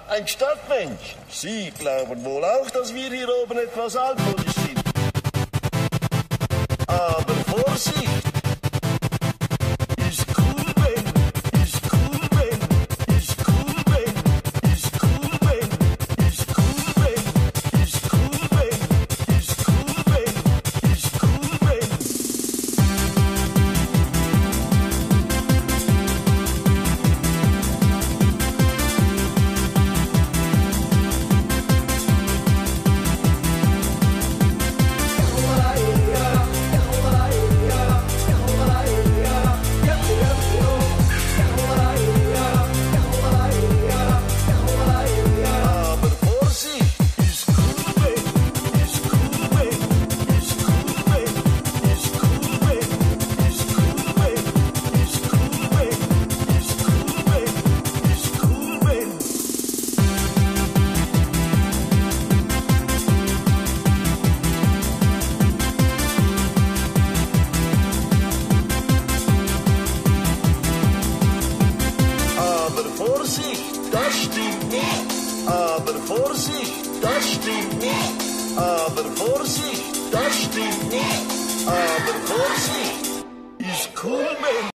ein Stadtmensch. Sie glauben wohl auch, dass wir hier oben etwas altmodisch sind. Aber Vorsicht! Ist cool, wenn, ist cool, wenn, ist cool, wenn, ist cool, wenn, ist cool, wenn, ist cool, wenn, ist cool, wenn, ist cool, wenn. Das stimmt nicht. Aber Vorsicht, das stimmt nicht. Aber Vorsicht, das stimmt nicht. Aber Vorsicht, ist cool, Mensch.